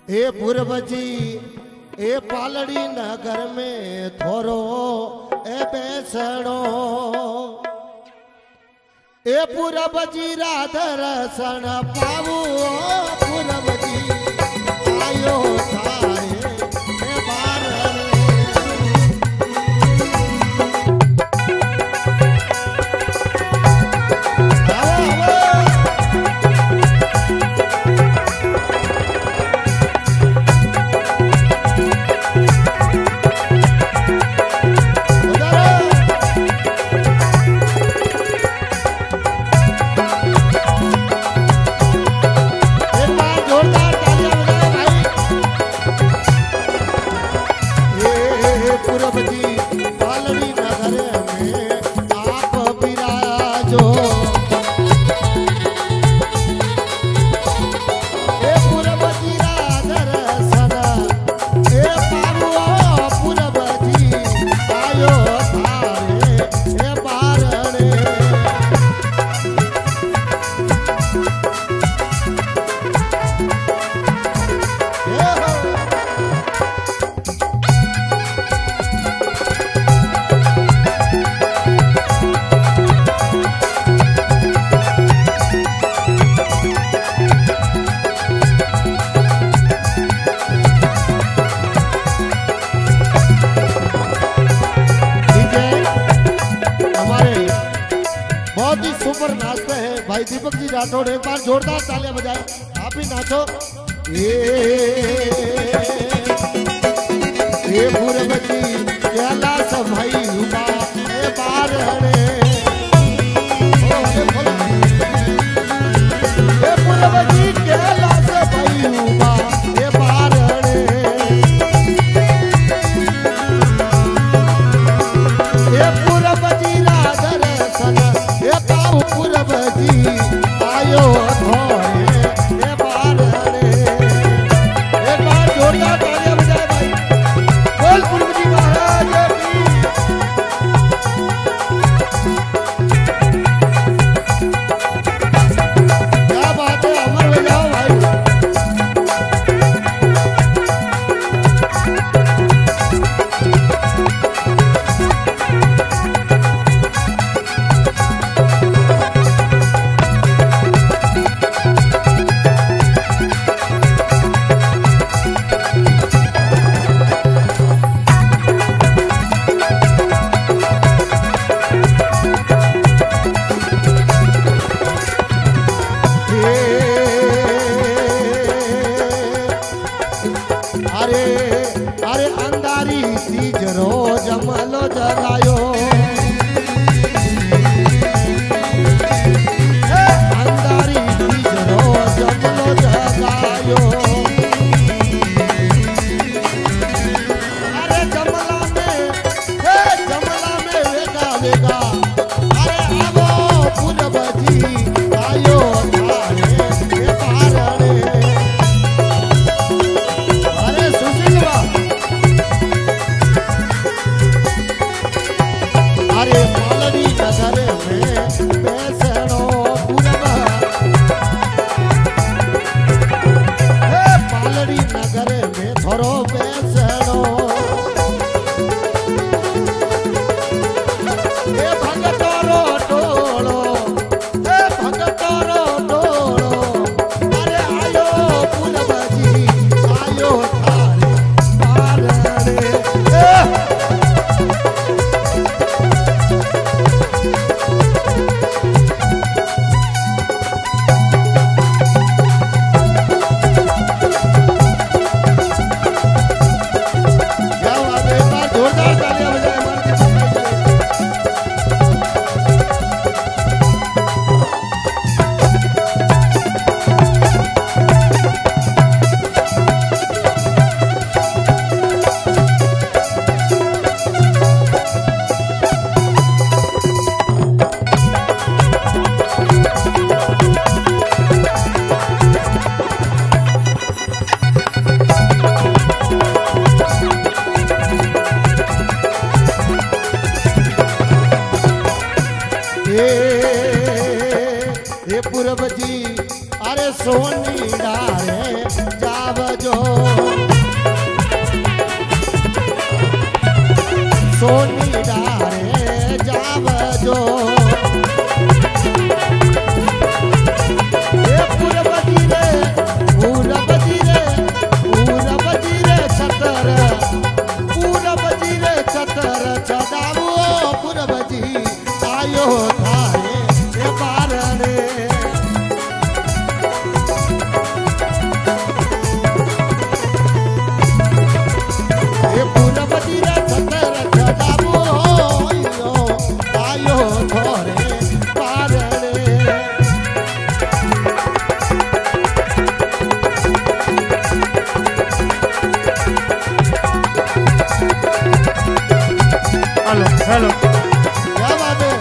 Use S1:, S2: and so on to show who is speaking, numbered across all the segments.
S1: ए पूर्व जी ए पालड़ी नगर में थोरो ए बेसणो ए पूर्व जी राधरसन पावो पूर्व जी आयो थारे ए बारणे भाई दीपक जी राठौड़ एक बार जोरदार तालियां बजाएं, आप भी नाचो। ये पूर्व जी केला भाई हुआ ए बारणे ये पूर्व जी केला भाई हुआ ए बारणे ये पूर्व जी राधरसन ये पाऊ पूर्व जी आयो थोरे ए बारणे एक बार जोरदार तालियां बजाए भाई, बोल पूर्व जी महाराज की। क्या बात है, अमर ले जाओ भाई। अरे अरे अंधारी तीज रो जमलो जगायो अंधारी तीज रो जमलो जगायो अरे जमला में वेगा वेगा अरे आवो पूर्व जी आयो थारे ए बारणे अरे पालड़ी नगर में बेसणो पूरब पालड़ी नगर में थोरो बेसणो भगतोरो टोलो भगतोरो टोलो अरे आयो पूरब जी आयो थारे बारणे पूरब जी अरे सोनी डारे जावजो सोनी डारे जावजो ए पूरब जी रे छतर चढ़ावो पूरब जी आयो थारे ए बारणे ए पूरब जी रे छतर चढ़ावो आयो थारे बारणे
S2: हेलो हेलो
S1: क्या बात है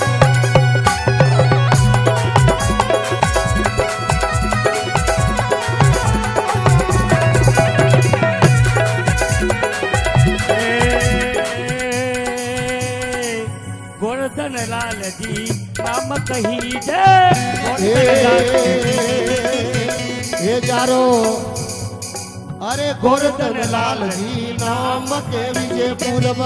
S2: गोवर्धन लाल जी नाम कही जय
S1: ये जारो अरे गोवर्धन लाल जी नाम के विजय पूरब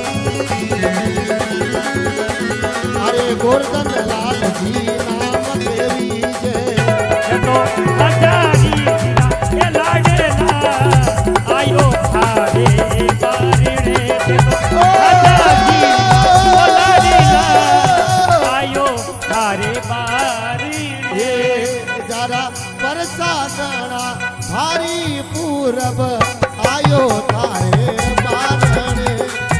S1: अरे गोवर्धन लाल जी नाम के विजय
S2: तो हजारी जिला ये लाडेला आयो थारे बारणे तो हजारी वो लाडेला आयो थारे बारणे
S1: ये जरा बरसाना भारी पूरब आयो थारे बारणे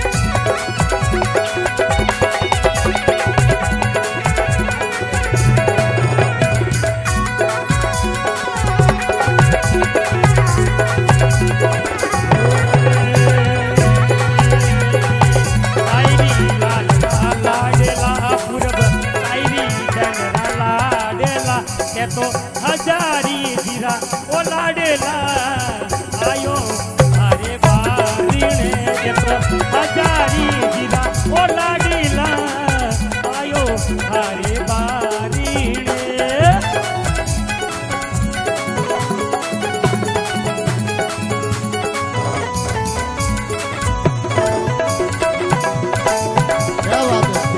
S2: तो हजारी जीरा ओ लाडेला आयो थारे बारणे तो हजारी जीरा ओ लाडेला आयो थारे बारणे
S1: क्या बात है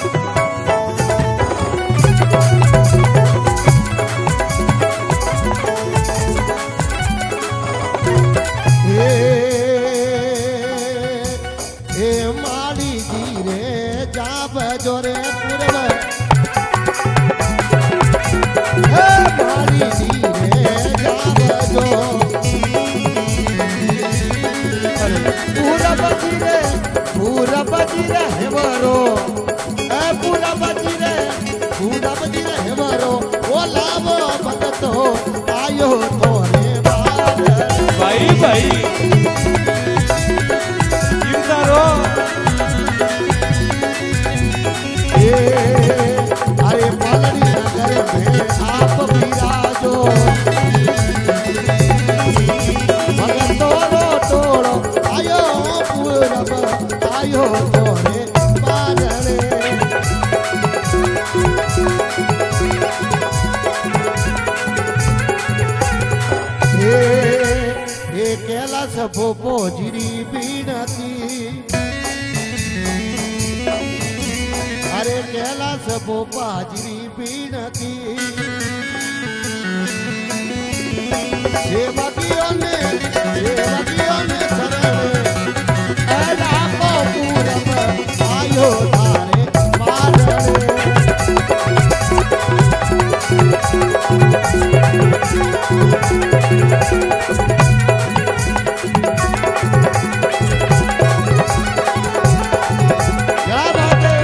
S1: हे माली जी रे जाब जोरे पूरब हे माली जी रे जाब जो पूरब जी रे हेवरो ए पूरब जी रे हेवरो ओ लावो भगतो आयो तोरे बार
S3: भाई भाई
S1: अरे पालड़ी नगर में आप विराजो मगर तोड़ो आयो पूरब आयो तोरे बारणे ये कैलाश भोपो जिरी बीनती अरे कैलाश भोपा जिरी बीनती सेवकियों ने शरण ऐला को पूरब आयो थारे बारणे क्या बात है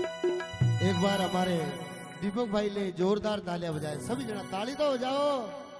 S1: दीपक भाई ले जोरदार तालियां बजाए, सभी जना ताली तो हो जाओ।